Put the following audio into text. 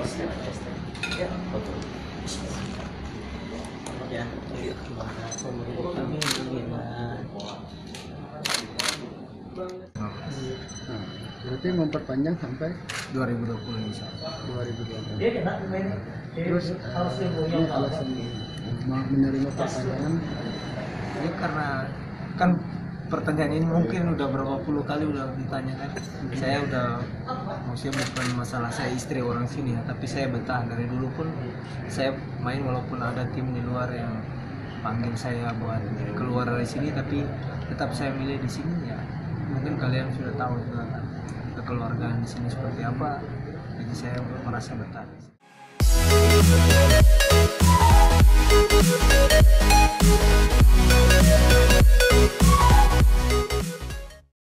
Ya, betul. Ya, kami berarti memperpanjang sampai 2020 bisa. 2020. Terus ini alasan menerima pertanyaan Ini karena kan pertanyaan ini mungkin udah berapa puluh kali udah ditanyakan. Saya udah maksudnya bukan masalah saya istri orang sini ya, tapi saya betah dari dulu pun saya main walaupun ada tim di luar yang panggil saya buat keluar dari sini, tapi tetap saya milih di sini ya. Mungkin kalian sudah tahu juga kan kekeluargaan di sini seperti apa, jadi saya merasa betah. We'll be right back.